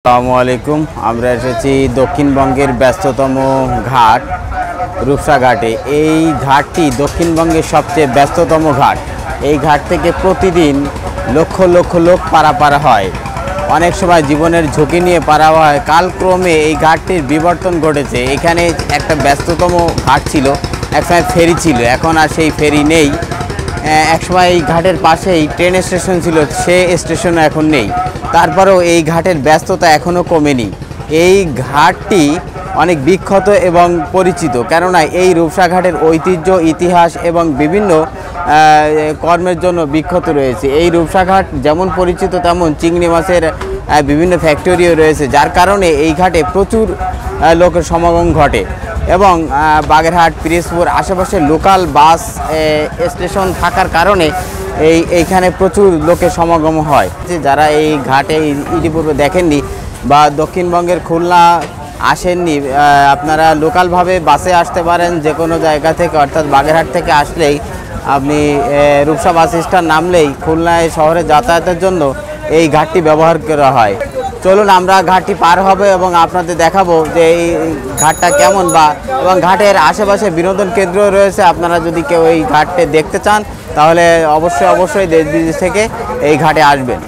আসসালামু আলাইকুম। আমরা এসেছি দক্ষিণবঙ্গের ব্যস্ততম ঘাট রূপসা ঘাটে। এই ঘাটটি দক্ষিণবঙ্গের সবচেয়ে ব্যস্ততম ঘাট। এই ঘাট থেকে প্রতিদিন লক্ষ লক্ষ লোক পারাপার হয়। অনেক সময় জীবনের ঝুঁকি নিয়ে পারা হয়। কালক্রমে এই ঘাটটির বিবর্তন ঘটেছে। এখানে একটা ব্যস্ততম ঘাট ছিল, একসময় ফেরি ছিল, এখন আর সেই ফেরি নেই। একসময় এই ঘাটের পাশেই ট্রেন স্টেশন ছিল, সে স্টেশনও এখন নেই। তারপরেও এই ঘাটের ব্যস্ততা এখনও কমেনি। এই ঘাটটি অনেক বিখ্যাত এবং পরিচিত, কেননা এই রূপসা ঘাটের ঐতিহ্য, ইতিহাস এবং বিভিন্ন কর্মের জন্য বিখ্যাত রয়েছে। এই রূপসা ঘাট যেমন পরিচিত, তেমন চিংড়ি মাছের বিভিন্ন ফ্যাক্টরিও রয়েছে, যার কারণে এই ঘাটে প্রচুর লোকের সমাগম ঘটে। এবং বাগেরহাট, পিরোজপুর আশেপাশে লোকাল বাস স্টেশন থাকার কারণে এইখানে প্রচুর লোকের সমাগম হয়। যারা এই ঘাটে ইতিপূর্বে দেখেননি বা দক্ষিণবঙ্গের খুলনা আসেননি, আপনারা লোকালভাবে বাসে আসতে পারেন যে কোনো জায়গা থেকে, অর্থাৎ বাগেরহাট থেকে আসলেই আপনি রূপসা বাস স্ট্যান্ড নামলেই খুলনায় শহরে যাতায়াতের জন্য এই ঘাটটি ব্যবহার করা হয়। চলুন আমরা ঘাটটি পার হব এবং আপনাদের দেখাবো যে এই ঘাটটা কেমন, এবং ঘাটের আশেপাশে বিনোদন কেন্দ্র রয়েছে। আপনারা যদি কেউ এই ঘাটটি দেখতে চান তাহলে অবশ্যই দেশ বিদেশ থেকে এই ঘাটে আসবেন।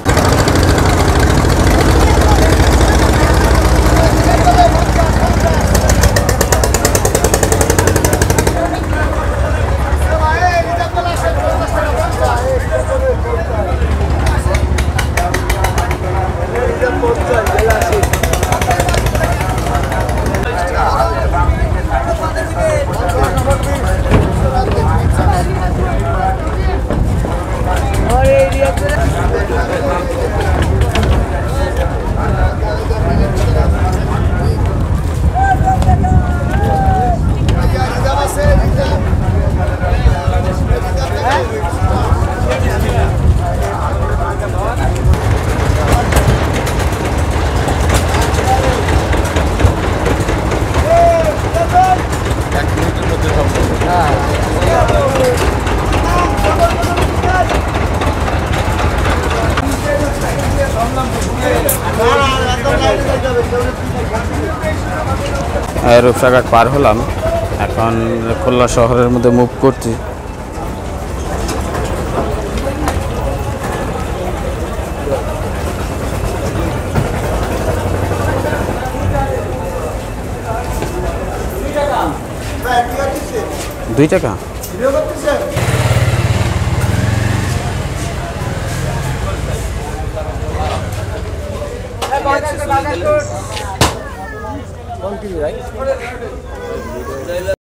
রূপসা ঘাট পার হলাম, এখন খুলনা শহরের মধ্যে মুভ করছি। ৳2 Kong kilo, right?